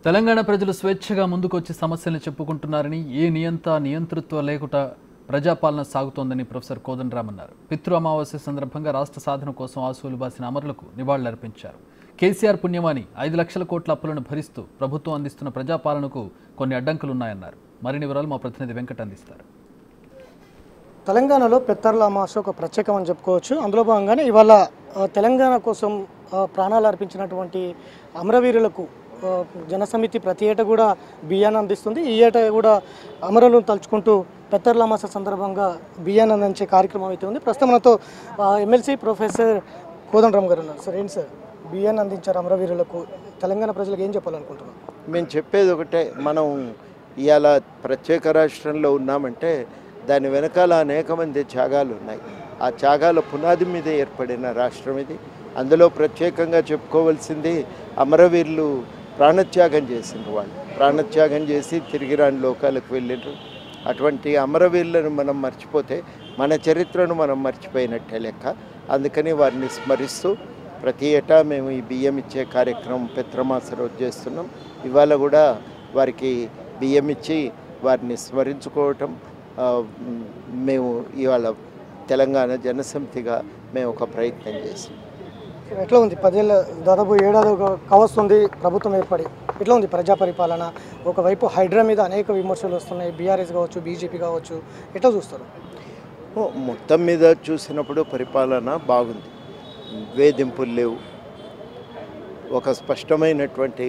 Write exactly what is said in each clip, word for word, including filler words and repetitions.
తెలంగాణ ప్రజలు స్వేచ్ఛగా ముందుకొచ్చి సమస్యలను చెప్పుకుంటున్నారని ఏ నియంత నియంతృత్వ లేకుండా ప్రజాపాలన సాగుతోందని ప్రొఫెసర్ కోదండరామ్ అన్నారు. పితృ అమావాస్య సందర్భంగా రాష్ట్ర సాధన కోసం ఆశలు బాసిన అమరులకు నివాళులర్పించారు. కేసీఆర్ పుణ్యమాని ఐదు లక్షల కోట్ల అప్పులను భరిస్తూ ప్రభుత్వం అందిస్తున్న ప్రజాపాలనకు కొన్ని అడ్డంకులున్నాయన్నారు. మరిన్ని వివరాలు మా ప్రతినిధి వెంకట్ అందిస్తారు. తెలంగాణలో పెత్తర్ల అమావాస్య ఒక ప్రత్యేకం అని చెప్పుకోవచ్చు. అందులో భాగంగానే ఇవాళ తెలంగాణ కోసం ప్రాణాలు అర్పించినటువంటి అమరవీరులకు జనసమితి ప్రతి ఏటా కూడా బియ్యాన్ని అందిస్తుంది. ఈ ఏటా కూడా అమరులను తలుచుకుంటూ పెత్తర్ల అమావాస్య సందర్భంగా బియ్యాన్ని అందించే కార్యక్రమం అయితే ఉంది. ప్రస్తుతం మనతో ఎమ్మెల్సీ ప్రొఫెసర్ కోదండరామ్ గారు ఉన్నారు. సార్, ఏంటి సార్ బియ్యాన్ని అందించారు అమరవీరులకు, తెలంగాణ ప్రజలకు ఏం చెప్పాలనుకుంటున్నాం? మేము చెప్పేది ఒకటే, మనం ఇవాళ ప్రత్యేక రాష్ట్రంలో ఉన్నామంటే దాని వెనకాల అనేక మంది త్యాగాలు ఉన్నాయి. ఆ త్యాగాల పునాది మీద ఏర్పడిన రాష్ట్రం ఇది. అందులో ప్రత్యేకంగా చెప్పుకోవాల్సింది అమరవీరులు ప్రాణత్యాగం చేసిండ్రు. వాళ్ళు ప్రాణత్యాగం చేసి తిరిగి రాని లోకాలకు వెళ్ళిండ్రు. అటువంటి అమరవీరులను మనం మర్చిపోతే మన చరిత్రను మనం మర్చిపోయినట్టే లెక్క. అందుకని వారిని స్మరిస్తూ ప్రతి ఏటా మేము ఈ బియ్యం ఇచ్చే కార్యక్రమం పితృమాస రోజు చేస్తున్నాం. ఇవాళ కూడా వారికి బియ్యం ఇచ్చి వారిని స్మరించుకోవటం మేము ఇవాళ తెలంగాణ జనసమితిగా మేము ఒక ప్రయత్నం చేసాం. ఎట్లా ఉంది? పదేళ్ళ దాదాపు ఏడాది కావస్తుంది ప్రభుత్వం ఏర్పడి. ఎట్లా ఉంది ప్రజా పరిపాలన? ఒకవైపు హైడ్రా మీద అనేక విమర్శలు వస్తున్నాయి, బీఆర్ఎస్ కావచ్చు, బీజేపీ కావచ్చు. ఎట్లా చూస్తారు? మొత్తం మీద చూసినప్పుడు పరిపాలన బాగుంది, వేధింపులు లేవు, ఒక స్పష్టమైనటువంటి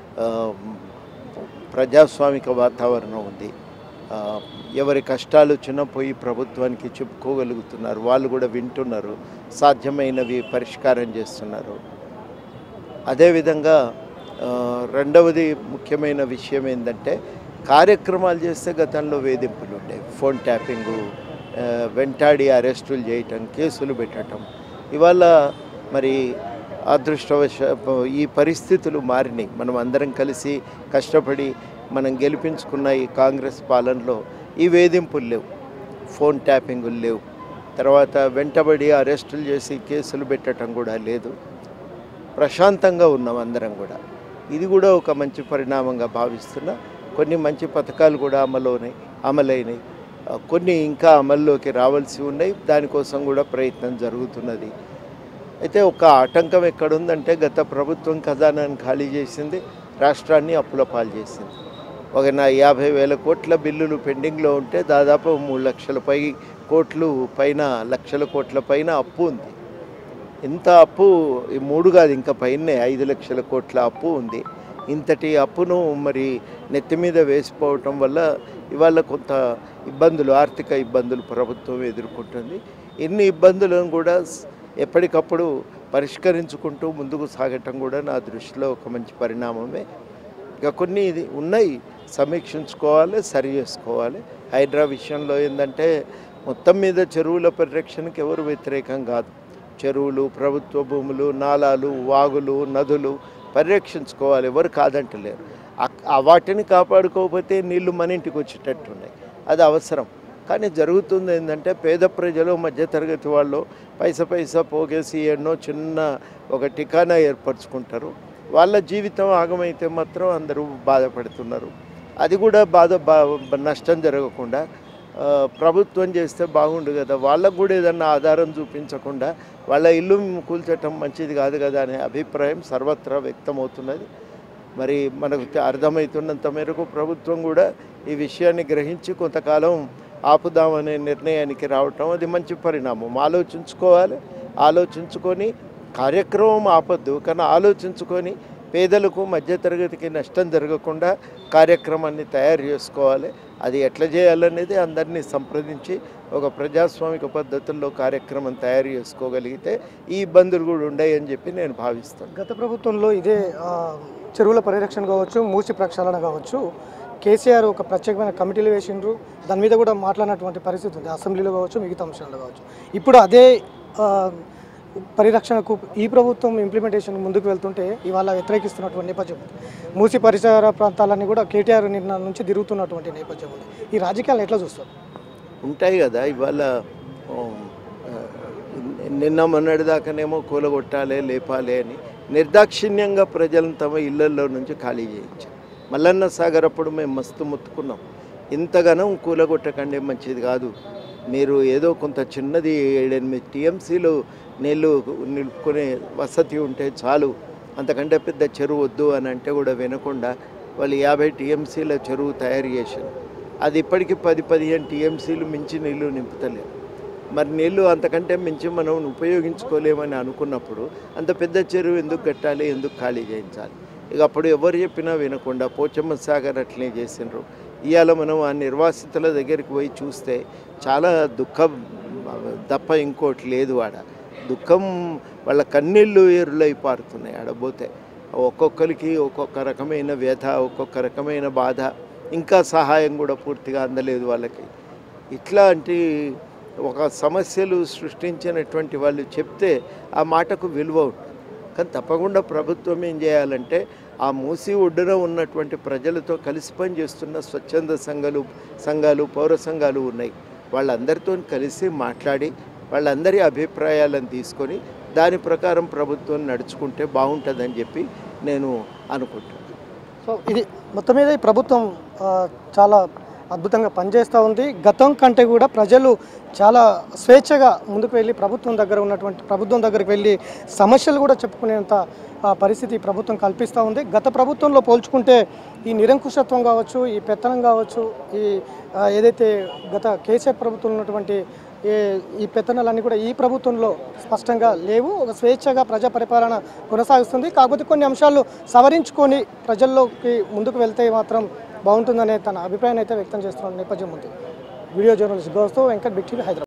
ప్రజాస్వామిక వాతావరణం ఉంది. ఎవరి కష్టాలు వచ్చినా పోయి ప్రభుత్వానికి చెప్పుకోగలుగుతున్నారు, వాళ్ళు కూడా వింటున్నారు, సాధ్యమైనవి పరిష్కారం చేస్తున్నారు. అదేవిధంగా రెండవది ముఖ్యమైన విషయం ఏంటంటే కార్యక్రమాలు చేస్తే గతంలో వేధింపులు ఉండేవి. ఫోన్ ట్యాపింగు, వెంటాడి అరెస్టులు చేయటం, కేసులు పెట్టడం. ఇవాళ మరి అదృష్టవశ ఈ పరిస్థితులు మారినాయి. మనం అందరం కలిసి కష్టపడి మనం గెలిపించుకున్న ఈ కాంగ్రెస్ పాలనలో ఈ వేధింపులు లేవు, ఫోన్ ట్యాపింగులు లేవు, తర్వాత వెంటబడి అరెస్టులు చేసి కేసులు పెట్టడం కూడా లేదు. ప్రశాంతంగా ఉన్నాం అందరం కూడా. ఇది కూడా ఒక మంచి పరిణామంగా భావిస్తున్నా. కొన్ని మంచి పథకాలు కూడా అమలునాయి అమలైనవి కొన్ని ఇంకా అమల్లోకి రావాల్సి ఉన్నాయి. దానికోసం కూడా ప్రయత్నం జరుగుతున్నది. అయితే ఒక ఆటంకం ఎక్కడుందంటే గత ప్రభుత్వం ఖజానాన్ని ఖాళీ చేసింది, రాష్ట్రాన్ని అప్పుల పాలు చేసింది. ఒక నా యాభై వేల కోట్ల బిల్లులు పెండింగ్లో ఉంటే దాదాపు మూడు లక్షల పై కోట్లు పైన లక్షల కోట్ల పైన అప్పు ఉంది. ఇంత అప్పు ఈ మూడు కాదు ఇంకా పైనే ఐదు లక్షల కోట్ల అప్పు ఉంది. ఇంతటి అప్పును మరి నెత్తి మీద వేసిపోవటం వల్ల ఇవాళ కొంత ఇబ్బందులు, ఆర్థిక ఇబ్బందులు ప్రభుత్వం ఎదుర్కొంటుంది. ఇన్ని ఇబ్బందులను కూడా ఎప్పటికప్పుడు పరిష్కరించుకుంటూ ముందుకు సాగటం కూడా నా దృష్టిలో ఒక మంచి పరిణామమే. ఇక కొన్ని ఇది ఉన్నాయి, సమీక్షించుకోవాలి, సరి చేసుకోవాలి. హైడ్రా విషయంలో ఏంటంటే మొత్తం మీద చెరువుల పరిరక్షణకు ఎవరు వ్యతిరేకం కాదు. చెరువులు, ప్రభుత్వ భూములు, నాలాలు, వాగులు, నదులు పరిరక్షించుకోవాలి, ఎవరు కాదంటలేరు. వాటిని కాపాడుకోకపోతే నీళ్లు మన ఇంటికి వచ్చేటట్టున్నాయి, అది అవసరం. కానీ జరుగుతుంది ఏంటంటే పేద ప్రజలు, మధ్యతరగతి వాళ్ళు పైసా పైసా పోగేసి ఎన్నో చిన్న ఒక ఠికానా ఏర్పరచుకుంటారు. వాళ్ళ జీవితం ఆగమైతే మాత్రం అందరూ బాధపడుతున్నారు. అది కూడా బాధ బా నష్టం జరగకుండా ప్రభుత్వం చేస్తే బాగుండు కదా. వాళ్ళకు కూడా ఏదన్నా ఆధారం చూపించకుండా వాళ్ళ ఇల్లు కూల్చటం మంచిది కాదు కదా అనే అభిప్రాయం సర్వత్రా వ్యక్తమవుతున్నది. మరి మనకు అర్థమవుతున్నంత మేరకు ప్రభుత్వం కూడా ఈ విషయాన్ని గ్రహించి కొంతకాలం ఆపుదామనే నిర్ణయానికి రావటం అది మంచి పరిణామం. ఆలోచించుకోవాలి, ఆలోచించుకొని కార్యక్రమం ఆపద్దు, కానీ ఆలోచించుకొని పేదలకు, మధ్యతరగతికి నష్టం జరగకుండా కార్యక్రమాన్ని తయారు చేసుకోవాలి. అది ఎట్లా చేయాలనేది అందరినీ సంప్రదించి ఒక ప్రజాస్వామిక పద్ధతుల్లో కార్యక్రమం తయారు చేసుకోగలిగితే ఈ ఇబ్బందులు కూడా ఉన్నాయని చెప్పి నేను భావిస్తాను. గత ప్రభుత్వంలో ఇదే చెరువుల పరిరక్షణ కావచ్చు, మూసి ప్రక్షాళన కావచ్చు, కేసీఆర్ ఒక ప్రత్యేకమైన కమిటీలు వేసిండ్రు. దాని మీద కూడా మాట్లాడినటువంటి పరిస్థితి ఉంది, అసెంబ్లీలో కావచ్చు, మిగతా అంశాల్లో కావచ్చు. ఇప్పుడు అదే పరిరక్షణకు ఈ ప్రభుత్వం ఇంప్లిమెంటేషన్ ముందుకు వెళ్తుంటే ఇవాళ వ్యతిరేకిస్తున్నటువంటి నేపథ్యం ఉంది. మూసి పరిసర ప్రాంతాలన్నీ కూడా కేటీఆర్ నిర్ణయం నుంచి తిరుగుతున్నటువంటి నేపథ్యం ఉంది. ఈ రాజకీయాలు ఎట్లా చూస్తారు? ఉంటాయి కదా. ఇవాళ నిన్న మొన్నటి దాకానేమో కూలగొట్టాలి, లేపాలి అని నిర్దాక్షిణ్యంగా ప్రజలను తమ ఇళ్లలో నుంచి ఖాళీ చేయించారు. మల్లన్న సాగర్ అప్పుడు మేము మస్తు మొత్తుకున్నాం, ఇంతగానం కూలగొట్టకండి, మంచిది కాదు, మీరు ఏదో కొంత చిన్నది ఏడెనిమిది టీఎంసీలు నీళ్ళు నిలుపుకునే వసతి ఉంటే చాలు, అంతకంటే పెద్ద చెరువు వద్దు అని అంటే కూడా వినకుండా వాళ్ళు యాభై టీఎంసీల చెరువు తయారు చేశారు. అది ఇప్పటికీ పది పదిహేను టీఎంసీలు మించి నీళ్లు నింపుతలేరు. మరి నీళ్ళు అంతకంటే మించి మనం ఉపయోగించుకోలేమని అనుకున్నప్పుడు అంత పెద్ద చెరువు ఎందుకు కట్టాలి, ఎందుకు ఖాళీ చేయించాలి? ఇక అప్పుడు ఎవరు చెప్పినా వినకుండా పోచమ్మ సాగర్ అట్లే చేసినారు. ఇవాళ మనం ఆ నిర్వాసితుల దగ్గరికి పోయి చూస్తే చాలా దుఃఖం తప్ప ఇంకోటి లేదు. ఆడ దుఃఖం, వాళ్ళ కన్నీళ్ళు ఎరులై పారుతున్నాయి. ఆడపోతే ఒక్కొక్కరికి ఒక్కొక్క రకమైన వ్యధ, ఒక్కొక్క రకమైన బాధ, ఇంకా సహాయం కూడా పూర్తిగా అందలేదు వాళ్ళకి. ఇట్లాంటి ఒక సమస్యలు సృష్టించినటువంటి వాళ్ళు చెప్తే ఆ మాటకు విలువ ఉంటుంది. కానీ తప్పకుండా ప్రభుత్వం ఏం చేయాలంటే ఆ మూసి ఒడ్డున ఉన్నటువంటి ప్రజలతో కలిసి పనిచేస్తున్న స్వచ్ఛంద సంఘాలు సంఘాలు పౌర సంఘాలు ఉన్నాయి, వాళ్ళందరితో కలిసి మాట్లాడి వాళ్ళందరి అభిప్రాయాలను తీసుకొని దాని ప్రకారం ప్రభుత్వం నడుచుకుంటే బాగుంటుందని చెప్పి నేను అనుకుంటున్నాను. సో ఇది మొత్తం మీద ఈ ప్రభుత్వం చాలా అద్భుతంగా పనిచేస్తూ ఉంది. గతం కంటే కూడా ప్రజలు చాలా స్వేచ్ఛగా ముందుకు వెళ్ళి ప్రభుత్వం దగ్గర ఉన్నటువంటి ప్రభుత్వం దగ్గరికి వెళ్ళి సమస్యలు కూడా చెప్పుకునేంత పరిస్థితి ప్రభుత్వం కల్పిస్తూ ఉంది. గత ప్రభుత్వంలో పోల్చుకుంటే ఈ నిరంకుశత్వం కావచ్చు, ఈ పెత్తనం కావచ్చు, ఈ ఏదైతే గత కేసీఆర్ ప్రభుత్వం ఉన్నటువంటి ఏ ఈ పెత్తనాలన్నీ కూడా ఈ ప్రభుత్వంలో స్పష్టంగా లేవు. ఒక స్వేచ్ఛగా ప్రజా పరిపాలన కొనసాగుతుంది. కాకపోతే కొన్ని అంశాలు సవరించుకొని ప్రజల్లోకి ముందుకు వెళ్తే మాత్రం బాగుంటుందనే తన అభిప్రాయాన్ని అయితే వ్యక్తం చేస్తున్న నేపథ్యం ఉంది. వీడియో జర్నలిస్ట్ గౌస్తో వెంకట్, బిగ్ టీవీ, హైదరాబాద్.